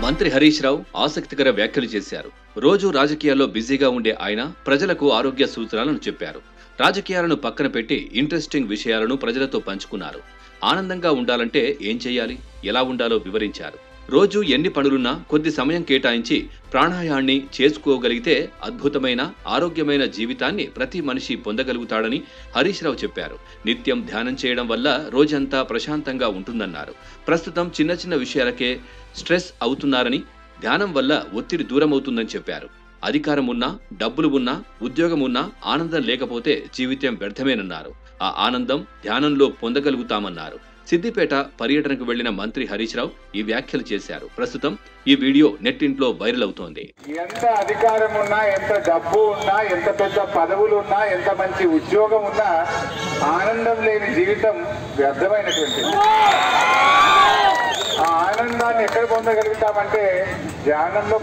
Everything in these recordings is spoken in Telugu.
మంత్రి హరీష్ రావు ఆసక్తికర వ్యాఖ్యలు చేశారు. రోజు రాజకీయాల్లో బిజీగా ఉండే ఆయన ప్రజలకు ఆరోగ్య సూత్రాలను చెప్పారు. రాజకీయాలను పక్కన పెట్టి ఇంట్రెస్టింగ్ విషయాలను ప్రజలతో పంచుకున్నారు. ఆనందంగా ఉండాలంటే ఏం చేయాలి, ఎలా ఉండాలో వివరించారు. రోజు ఎన్ని పనులున్నా కొద్ది సమయం కేటాయించి ప్రాణాయాన్ని చేసుకోగలిగితే అద్భుతమైన ఆరోగ్యమైన జీవితాన్ని ప్రతి మనిషి పొందగలుగుతాడని హరీష్ రావు చెప్పారు. నిత్యం ధ్యానం చేయడం వల్ల రోజంతా ప్రశాంతంగా ఉంటుందన్నారు. ప్రస్తుతం చిన్న చిన్న విషయాలకే స్ట్రెస్ అవుతున్నారని, ధ్యానం వల్ల ఒత్తిడి దూరమవుతుందని చెప్పారు. అధికారం ఉన్నా, డబ్బులు ఉన్నా, ఉద్యోగం ఉన్నా ఆనందం లేకపోతే జీవితం వ్యర్థమేనన్నారు. ఆ ఆనందం ధ్యానంలో పొందగలుగుతామన్నారు. సిద్దిపేట పర్యటనకు వెళ్లిన మంత్రి హరీష్ రావు ఈ వ్యాఖ్యలు చేశారు. ప్రస్తుతం ఈ వీడియో నెట్టింట్లో వైరల్ అవుతోంది. ఎంత అధికారం ఉన్నా, ఎంత డబ్బు ఉన్నా, ఎంత పెద్ద పదవులు ఉన్నా, ఎంత మంచి ఉద్యోగం ఉన్నా ఆనందం లేని జీవితం వ్యర్థమైనటువంటిది. ఆ ఆనందాన్ని ఎక్కడ పొందగలుగుతామంటే ధ్యానంలో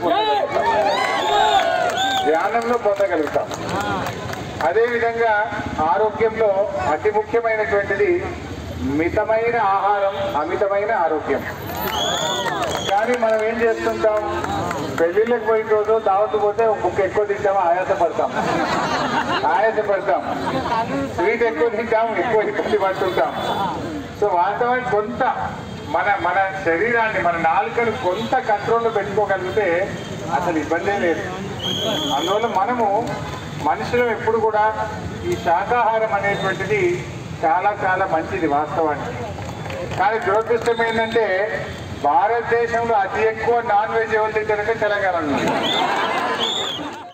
పొందగలుగుతాం. అదేవిధంగా ఆరోగ్యంలో అతి ముఖ్యమైనటువంటిది మితమైన ఆహారం, అమితమైన ఆరోగ్యం. కానీ మనం ఏం చేస్తుంటాం, పెళ్లిళ్ళకి పోయిన రోజు దావత్ పోతే ఒక బుక్ ఎక్కువ తింటాము, ఆయాసపడతాం. స్వీట్ ఎక్కువ తింటాం, ఎక్కువ ఇబ్బంది పడుతుంటాం. సో వాస్తవానికి కొంత మన శరీరాన్ని, మన నాలుకను కొంత కంట్రోల్లో పెట్టుకోగలిగితే అసలు ఇబ్బందే లేదు. అందువల్ల మనము మనుషులు ఎప్పుడు కూడా ఈ శాకాహారం అనేటువంటిది చాలా చాలా మంచిది వాస్తవానికి. కానీ దురదృష్టం ఏంటంటే భారతదేశంలో అతి ఎక్కువ నాన్ వెజ్ ఎవరు తింటారంటే తెలంగాణ.